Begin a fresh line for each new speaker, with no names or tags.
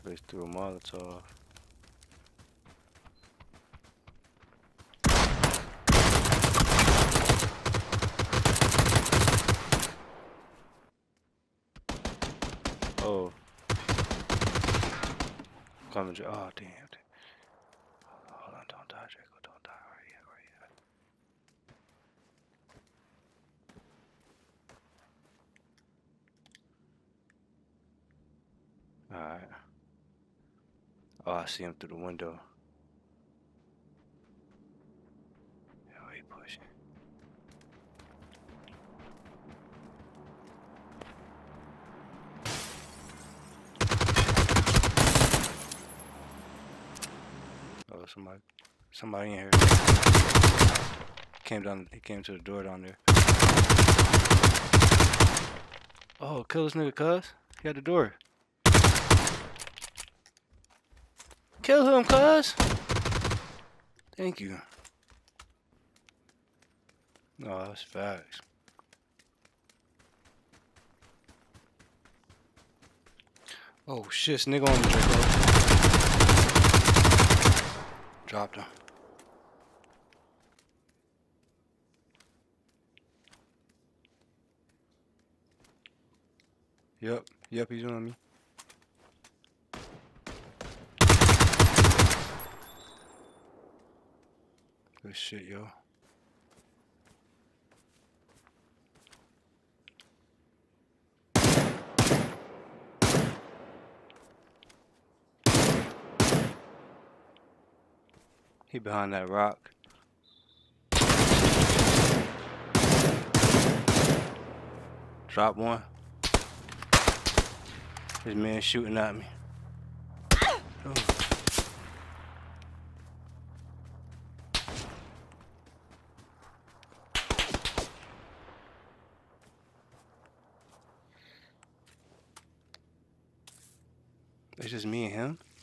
Bitch threw a Molotov. Oh. Coming. Oh, damn. Hold on, don't die, Draco. Don't die. Where you at? Alright. Oh, I see him through the window. Oh, he pushing. Oh, somebody in here. He came to the door down there. Oh, kill this nigga, cuz. He got the door. Kill him, cuz. Thank you. No, that's facts. Oh shit, this nigga on me, Draco. Dropped him. Yep, he's on me. Good shit, yo. He behind that rock. Drop one. This man shooting at me. Oh. It's just me and him.